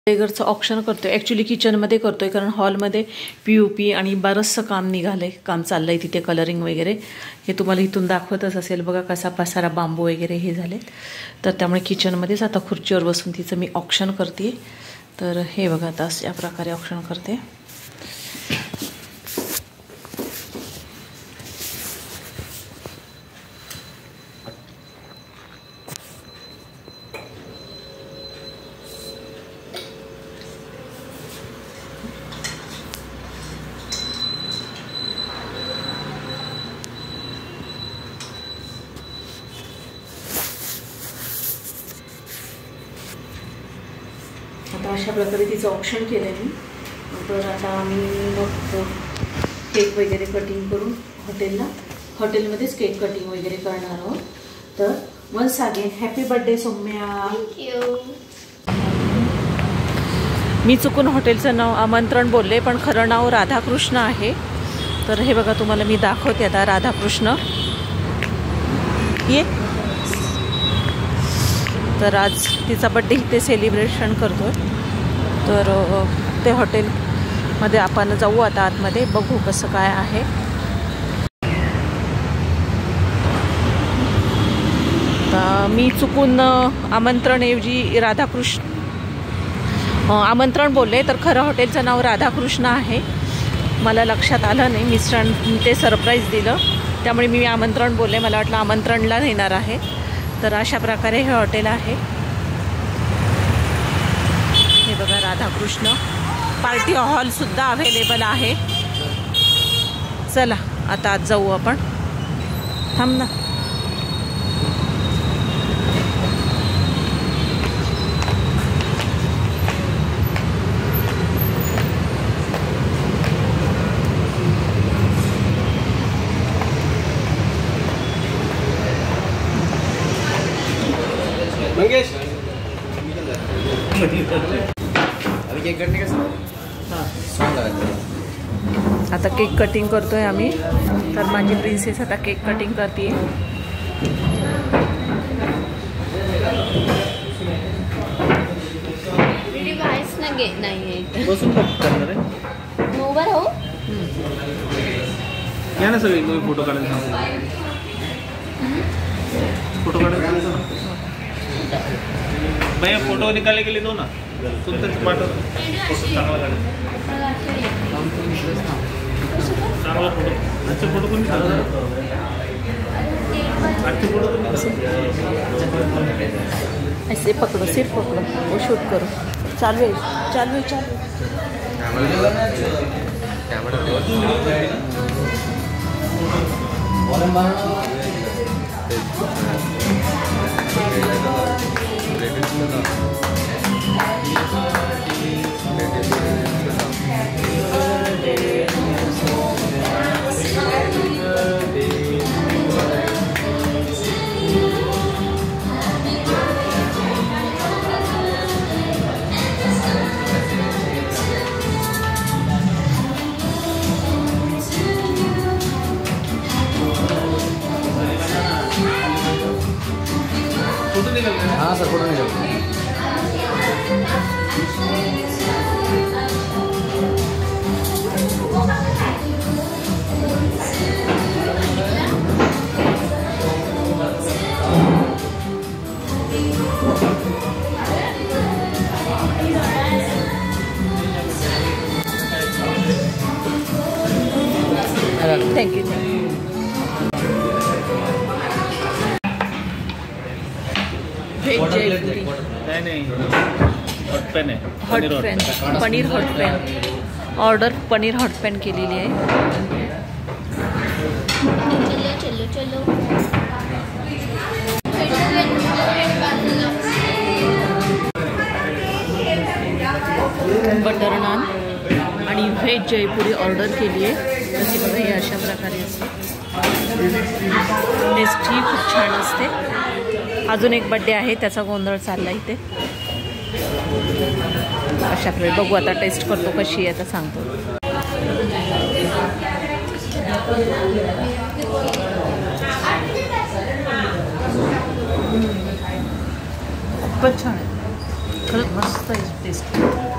बेगरचं option करतोय, actually किचनमध्ये करतोय कारण हॉलमध्ये POP आणि बरंचसं काम निघालंय, काम चाललंय तिथे, कलरिंग वगैरे. हे तुम्हाला इथून दाखवतच असेल बघा, कसा पसारा बांबू वगैरे हे झाले. तर त्यामुळे किचनमध्येच आता खुर्चीवर बसून तिचं मी ऑप्शन करते. तर हे बघा, आता या प्रकारे ऑप्शन करते. आता अशा प्रकारे तिचं ऑप्शन केलं आहे मी. तर आता आम्ही मग केक वगैरे कटिंग करून हॉटेलमध्येच केक कटिंग वगैरे करणार आहोत. तर once again happy birthday Saumya. Thank you. मी चुकून हॉटेलचं नाव आमंत्रण बोलले, पण खरं नाव राधाकृष्ण आहे. तर हे बघा, तुम्हाला मी दाखवते आता राधाकृष्ण. ये. तर आज तिचा बड्डे इथे सेलिब्रेशन करतो आहे. तर ते हॉटेलमध्ये आपण जाऊ आता आतमध्ये, बघू कसं काय आहे. मी चुकून आमंत्रणऐवजी आमंत्रण बोलले, तर खरं हॉटेलचं नाव राधाकृष्ण आहे. मला लक्षात आलं नाही, मिस्टरांनी ते सरप्राईज दिलं, त्यामुळे मी आमंत्रण बोलले. मला वाटलं आमंत्रणला नेणार आहे. तर अशा प्रकारे हे हॉटेल आहे. हे बघा, राधाकृष्ण. पार्टी हॉलसुद्धा अवेलेबल आहे. चला आता आज जाऊ आपण. थांब ना. आता केक कटिंग करतोय आम्ही. तर माझी प्रिन्सेस आता केक कटिंग करते. उभं राहू. या ना सगळे तुम्ही फोटो काढायला सांगू. फोटो काढायला भैया, फोटो निकालने के लिए दो ना. तुम तर पाठव. चांगला काढायचा, चांगला फोटो. अच्छे फोटो पण अच्छे फोटो पण ऐसे पकड़ो, सिर्फ पकड़ो, वो शूट करो. चालू है, चालू है, चालू. हाँ सर, फोटो निकाल. थँक्यू. व्हेज जयपुरी. नहीं, हॉट पॅन आहे. Hot pan, paneer hot pan. Order paneer hot pan केलेली आहे. चलो चलो. बटर नान आणि व्हेज जयपुरी ऑर्डर केली आहे. तशी बघा, हे अशा प्रकारे असते. टेस्टही खूप छान असते. अजून एक बड्डे आहे, त्याचा गोंधळ चालला इथे. अशा प्रकारे बघू आता, टेस्ट करतो कशी आहे आता सांगतो. खूपच छान आहे. खरंच मस्त आहे टेस्ट.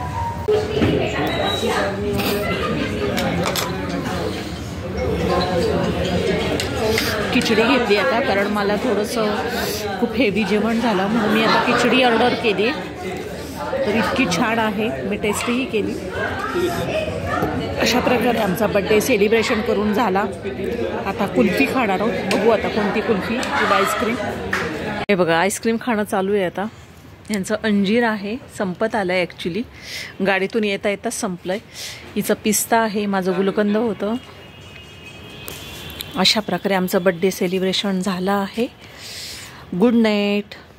खिचडी घेतली आता, कारण मला थोडंसं खूप हेवी जेवण झालं म्हणून मी आता खिचडी ऑर्डर केली. तर इतकी छान आहे, मी टेस्टही केली. अशा प्रकारे आमचा बड्डे सेलिब्रेशन करून झाला. आता कुल्फी खाणार आहोत, बघू आता कोणती कुल्फी किंवा आईस्क्रीम. हे बघा आईस्क्रीम खाणं चालू आहे आता. यांचं अंजीर आहे, संपत आलं आहे ॲक्च्युली, गाडीतून येता येताच संपलं आहे. हिचं पिस्ता आहे, माझं गुलकंद होतं. अशा प्रकारे आमचं बड्डे सेलिब्रेशन झालं आहे. Good night.